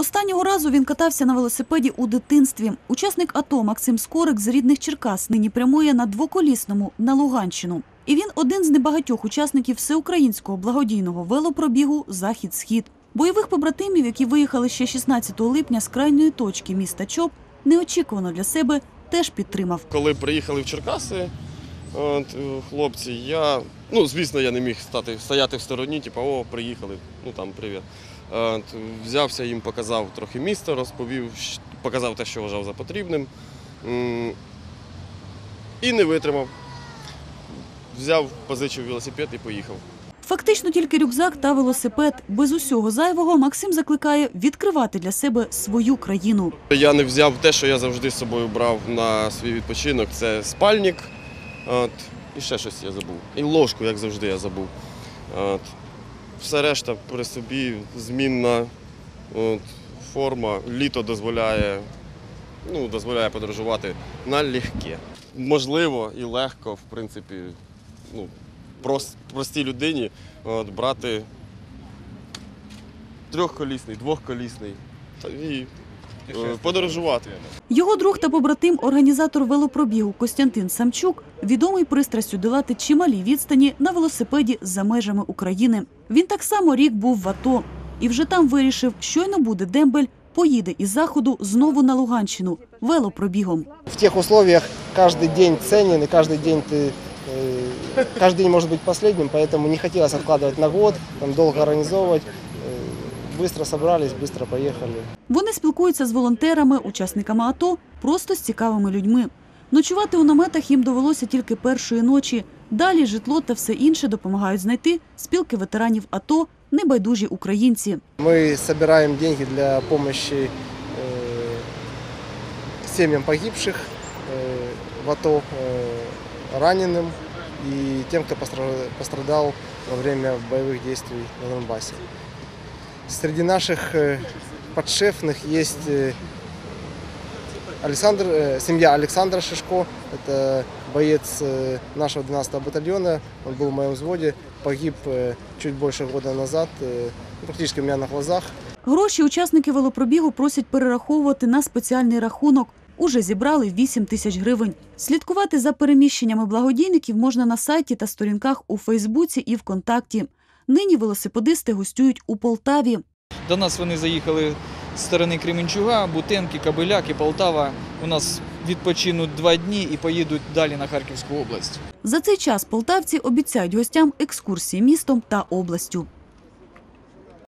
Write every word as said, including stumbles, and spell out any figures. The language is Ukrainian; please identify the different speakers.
Speaker 1: Останнього разу він катався на велосипеді у дитинстві. Учасник АТО Максим Скорик з рідних Черкас нині прямує на двоколісному на Луганщину. І він один з небагатьох учасників всеукраїнського благодійного велопробігу «Захід-Схід». Бойових побратимів, які виїхали ще шістнадцятого липня з крайньої точки міста Чоп, неочікувано для себе теж підтримав.
Speaker 2: Коли приїхали в Черкаси, от, хлопці, я, ну, звісно, я не міг стати, стояти в стороні, типу, о, приїхали, ну там, привіт. От, взявся їм, показав трохи місто, розповів, показав те, що вважав за потрібним. І не витримав. Взяв, позичив велосипед і поїхав.
Speaker 1: Фактично тільки рюкзак та велосипед. Без усього зайвого Максим закликає відкривати для себе свою країну.
Speaker 2: Я не взяв те, що я завжди з собою брав на свій відпочинок. Це спальник, от, і ще щось я забув. І ложку, як завжди, я забув. От. Все решта при собі, змінна от, форма. Літо дозволяє, ну, дозволяє подорожувати налегке. Можливо і легко, в принципі, ну, прост, простій людині от, брати трьохколісний, двохколісний і е, подорожувати.
Speaker 1: Його друг та побратим, організатор велопробігу Костянтин Самчук, відомий пристрастю долати чималі відстані на велосипеді за межами України. Він так само рік був в АТО і вже там вирішив, щойно буде дембель, поїде із Заходу знову на Луганщину велопробігом.
Speaker 3: В тих умовах кожен день цінний, і кожен день ти Каждый день может быть последним, поэтому не хотелось откладывать на год, там, долго организовывать. Быстро собрались, быстро поехали.
Speaker 1: Вони спілкуються з волонтерами, учасниками АТО, просто з цікавими людьми. Ночувати у наметах їм довелося тільки першої ночі. Далі житло та все інше допомагають знайти спілки ветеранів АТО «Небайдужі українці».
Speaker 3: Ми збираємо гроші для допомоги сім'ям погибших в АТО, раненым и тем, кто пострадал во время боевых действий на Донбассе. Среди наших подшефных есть Александр, семья Александра Шишко, это боец нашего двенадцатого батальона, он был в моем взводе, погиб чуть больше года назад, практически у меня на глазах.
Speaker 1: Гроші учасники велопробігу просять перераховувати на спеціальний рахунок. Уже зібрали вісім тисяч гривень. Слідкувати за переміщеннями благодійників можна на сайті та сторінках у Фейсбуці і ВКонтакті. Нині велосипедисти гостюють у Полтаві.
Speaker 4: До нас вони заїхали з сторони Кременчуга, Бутенки, Кобиляки, Полтава. У нас відпочинуть два дні і поїдуть далі на Харківську область.
Speaker 1: За цей час полтавці обіцяють гостям екскурсії містом та областю.